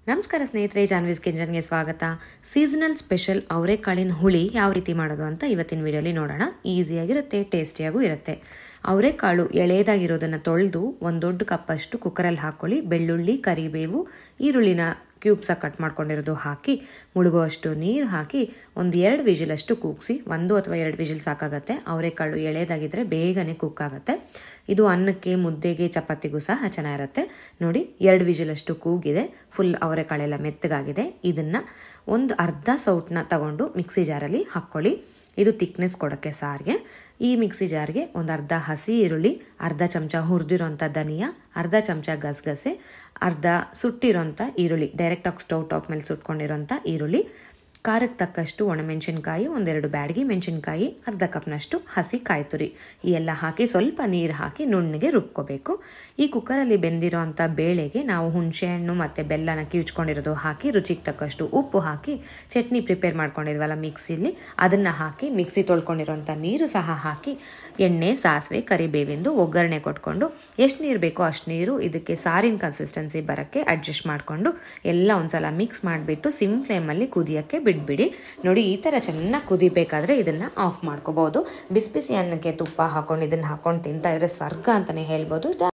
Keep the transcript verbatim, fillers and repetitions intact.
ನಮಸ್ಕಾರ ಸ್ನೇಹಿತರೆ, ಜಾನ್ವೀಸ್ ಕಿಚನ್ಗೆ ಸ್ವಾಗತ. ಸೀಸನಲ್ ಸ್ಪೆಷಲ್ ಅವರೆಕಾಳಿನ ಹುಳಿ ಯಾವ ರೀತಿ ಮಾಡೋದು ಅಂತ ಇವತ್ತಿನ ವಿಡಿಯೋಲಿ ನೋಡೋಣ. ಈಸಿಯಾಗಿರುತ್ತೆ, ಟೇಸ್ಟಿಯಾಗೂ ಇರುತ್ತೆ. ಅವರೆಕಾಳು ಎಳೆದಾಗಿರೋದನ್ನು ತೊಳೆದು ಒಂದು ದೊಡ್ಡ ಕಪ್ಪಷ್ಟು ಕುಕ್ಕರಲ್ಲಿ ಹಾಕ್ಕೊಳ್ಳಿ. ಬೆಳ್ಳುಳ್ಳಿ, ಕರಿಬೇವು, ಈರುಳ್ಳಿನ ಕ್ಯೂಬ್ಸಾಗಿ ಕಟ್ ಮಾಡ್ಕೊಂಡಿರೋದು ಹಾಕಿ, ಮುಳುಗುವಷ್ಟು ನೀರು ಹಾಕಿ ಒಂದು ಎರಡು ವಿಜಿಲಷ್ಟು ಕೂಗಿಸಿ. ಒಂದು ಅಥವಾ ಎರಡು ವಿಜಿಲ್ ಸಾಕಾಗತ್ತೆ. ಅವರೆಕಾಳು ಎಳೆದಾಗಿದ್ದರೆ ಬೇಗನೆ ಕುಕ್ ಆಗುತ್ತೆ. ಇದು ಅನ್ನಕ್ಕೆ, ಮುದ್ದೆಗೆ, ಚಪಾತಿಗೂ ಸಹ ಚೆನ್ನಾಗಿರುತ್ತೆ. ನೋಡಿ, ಎರಡು ವಿಜಿಲಷ್ಟು ಕೂಗಿದೆ. ಫುಲ್ ಅವರೆಕಾಳೆಲ್ಲ ಮೆತ್ತಗಾಗಿದೆ. ಇದನ್ನು ಒಂದು ಅರ್ಧ ಸೌಟನ್ನ ತಗೊಂಡು ಮಿಕ್ಸಿ ಜಾರಲ್ಲಿ ಹಾಕ್ಕೊಳ್ಳಿ. ಇದು ತಿಕ್ನೆಸ್ ಕೊಡೋಕ್ಕೆ ಸಾರಿಗೆ. ಈ ಮಿಕ್ಸಿ ಜಾರ್ಗೆ ಒಂದು ಅರ್ಧ ಹಸಿ ಈರುಳ್ಳಿ, ಅರ್ಧ ಚಮಚ ಹುರಿದಿರೋಂಥ ಧನಿಯಾ, ಅರ್ಧ ಚಮಚ ಗಸಗಸೆ, ಅರ್ಧ ಸುಟ್ಟಿರೋಂಥ ಈರುಳ್ಳಿ, ಡೈರೆಕ್ಟಾಗಿ ಸ್ಟವ್ ಟಾಪ್ ಮೇಲೆ ಸುಟ್ಕೊಂಡಿರೋಂಥ ಈರುಳ್ಳಿ, ಖಾರಕ್ಕೆ ತಕ್ಕಷ್ಟು ಒಣಮೆಣಸಿನ್ಕಾಯಿ, ಒಂದೆರಡು ಬ್ಯಾಡಗಿ ಮೆಣಸಿನ್ಕಾಯಿ, ಅರ್ಧ ಕಪ್ನಷ್ಟು ಹಸಿ ಕಾಯಿ ತುರಿ, ಈ ಎಲ್ಲ ಹಾಕಿ ಸ್ವಲ್ಪ ನೀರು ಹಾಕಿ ನುಣ್ಣಗೆ ರುಬ್ಕೋಬೇಕು. ಈ ಕುಕ್ಕರಲ್ಲಿ ಬೆಂದಿರೋ ಅಂಥ ಬೇಳೆಗೆ ನಾವು ಹುಣಸೆಹಣ್ಣು ಮತ್ತು ಬೆಲ್ಲನ ಕಿವುಚ್ಕೊಂಡಿರೋದು ಹಾಕಿ, ರುಚಿಗೆ ತಕ್ಕಷ್ಟು ಉಪ್ಪು ಹಾಕಿ, ಚಟ್ನಿ ಪ್ರಿಪೇರ್ ಮಾಡ್ಕೊಂಡಿದ್ವಲ್ಲ ಮಿಕ್ಸಿಲಿ, ಅದನ್ನು ಹಾಕಿ ಮಿಕ್ಸಿ ತೊಳ್ಕೊಂಡಿರೋಂಥ ನೀರು ಸಹ ಹಾಕಿ, ಎಣ್ಣೆ, ಸಾಸಿವೆ, ಕರಿಬೇವಿಂದು ಒಗ್ಗರಣೆ ಕೊಟ್ಕೊಂಡು ಎಷ್ಟು ನೀರು ಬೇಕೋ ಅಷ್ಟು ನೀರು ಇದಕ್ಕೆ ಸಾರಿನ ಕನ್ಸಿಸ್ಟೆನ್ಸಿ ಬರೋಕ್ಕೆ ಅಡ್ಜಸ್ಟ್ ಮಾಡಿಕೊಂಡು ಎಲ್ಲ ಒಂದ್ಸಲ ಮಿಕ್ಸ್ ಮಾಡಿಬಿಟ್ಟು ಸಿಮ್ ಫ್ಲೇಮಲ್ಲಿ ಕುದಿಯೋಕ್ಕೆ ಬಿಟ್ಬಿಡಿ. ನೋಡಿ, ಈ ಥರ ಚೆನ್ನಾಗಿ ಕುದಿಬೇಕಾದ್ರೆ ಇದನ್ನು ಆಫ್ ಮಾಡ್ಕೋಬೋದು. ಬಿಸಿ ಬಿಸಿ ಅನ್ನಕ್ಕೆ ತುಪ್ಪ ಹಾಕೊಂಡು ಇದನ್ನು ಹಾಕೊಂಡು ತಿಂತಾ ಇದ್ರೆ ಸ್ವರ್ಗ ಅಂತಲೇ ಹೇಳ್ಬೋದು.